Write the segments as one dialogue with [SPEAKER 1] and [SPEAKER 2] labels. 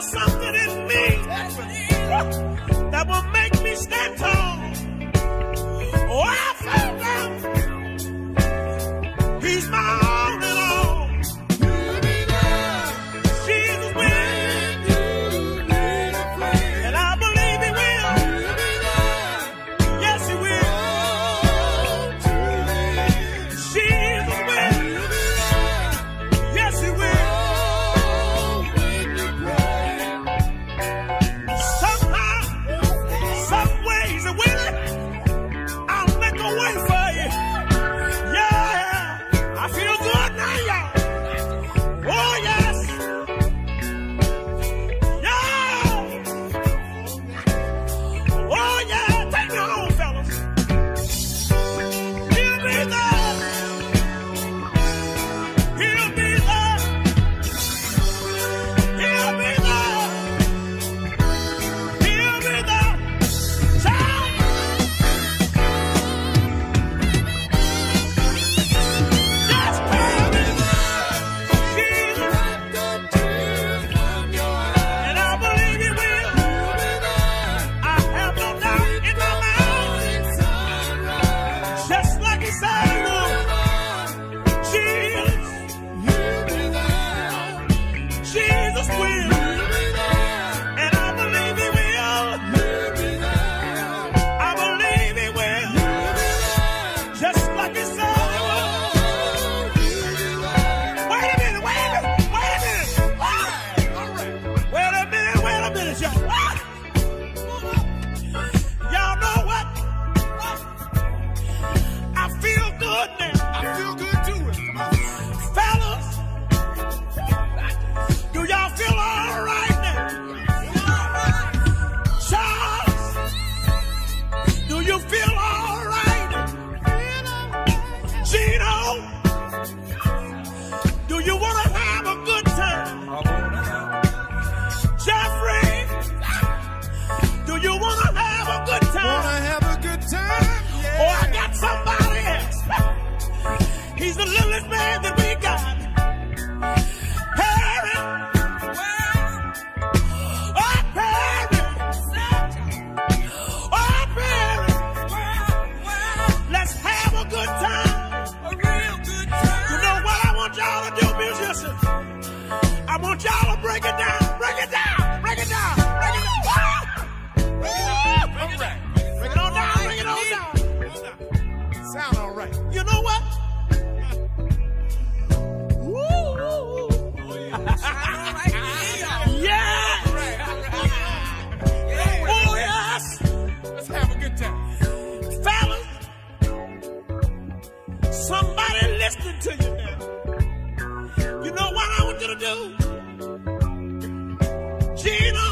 [SPEAKER 1] something in me that will make me stand tall. Oh, I found out he's my all in all. Jesus will, and I believe he will. Yes, he will. Jesus will. Yes, he will. Somehow, some ways, and will I'll make a way for you. Yeah, I feel good now, y'all. Oh, yes. Yeah. Oh, yeah. Take me home, fellas. He'll be there. He'll be there. He'll be there. He'll be there. Child. Yes, baby. Jesus. And I believe he will. I have no doubt in my mind. Just like he said he would. Jesus will. And I believe he will. I believe he will. Just like he said he would. Wait a minute, wait a minute, wait a minute. Wait a minute, y'all. Y'all know what? I feel good now.
[SPEAKER 2] I feel good too. Come on.
[SPEAKER 1] Fellas, do y'all feel all right now? Charles, do you feel all right? Gino, do you want to have a good time? Jeffrey, do you want to have a good time?
[SPEAKER 2] Wanna have a good time? Yeah.
[SPEAKER 1] Oh, I got somebody else. He's the littlest man that we got. Harry. Oh, Perry. Oh, Perry. Let's have a good time. A real good time. You know what I want y'all to do, musicians? I want y'all to break it down. Break it down. Break it down. Break it down. Break it down. Bring it on down. Bring it on down.
[SPEAKER 2] Sound all right.
[SPEAKER 1] You know what? Woo! Yeah! Oh, yes!
[SPEAKER 2] Let's have a good time.
[SPEAKER 1] Fellas, somebody listening to you now. You know what I want you to do? Gino,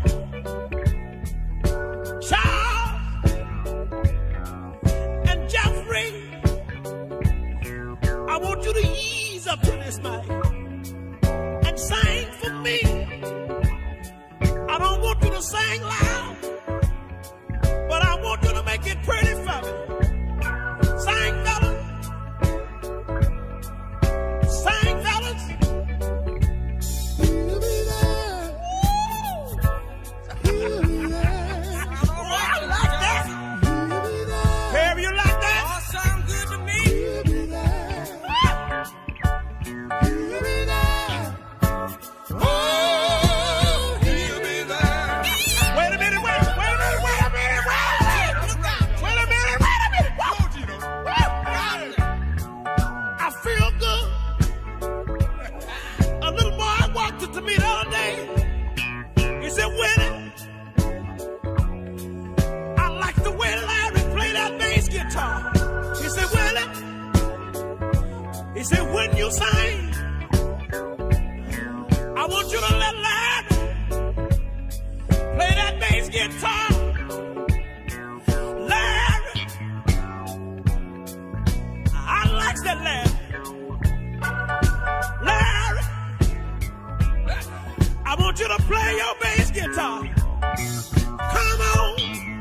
[SPEAKER 1] Charles, and Jeffrey, I want you to ease up to this mic and sing for me. I don't want you to sing loud, but I want you to make it pretty for me. Sing, fellas. Sing, fellas. Oh, I like that. Perry, you like that? All sound good to me. Wait a minute, wait a minute. I feel good. A little boy walked up to me the other day. He said, Willie, I like the way Larry play that bass guitar. He said, Willie, he said, when you sing, I want you to let Larry play that bass guitar. Larry, I like that Larry. Larry, I want you to play your bass guitar. Come on.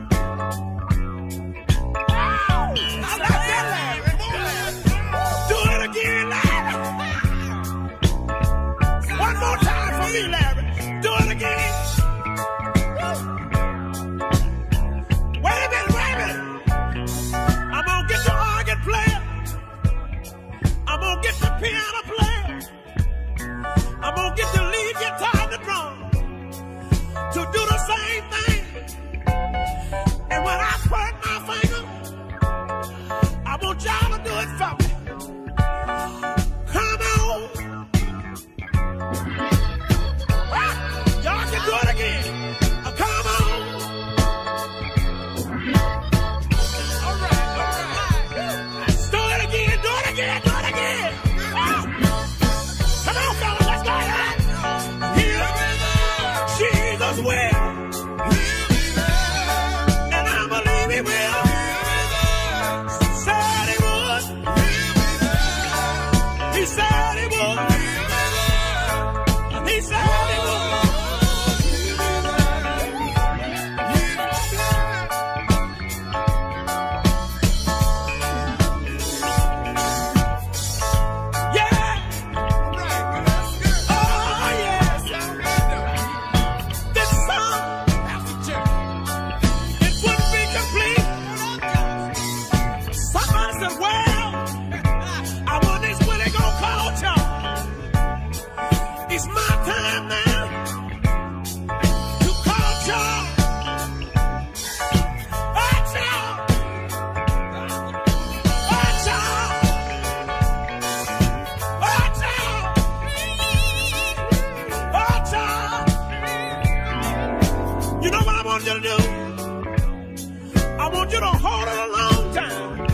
[SPEAKER 1] I like that Larry. Do it again, Larry. One more time for me, Larry. Do it again. Wait a minute, wait a minute. I'm gonna get the organ player. I'm gonna get the piano player. I'm gonna get the lead guitar and the drum to do the same thing. And when I point my finger, I want y'all to do it for me. Come on. Ah, y'all can do it again. Come on.
[SPEAKER 2] All right, all right.
[SPEAKER 1] Do it again, do it again, do it again. Ah. Come on, fellas, let's go. Hear Jesus will. And I believe he will. Said he would. He said he would. He said he would. Yeah. Oh, yes. This song, it wouldn't be complete. Somebody said, well, I wonder this when they gonna call y'all. It's my time now to call y'all. Watch out. Watch out. Watch out. Watch out. You know what I want you to do? I want you to hold it a long time.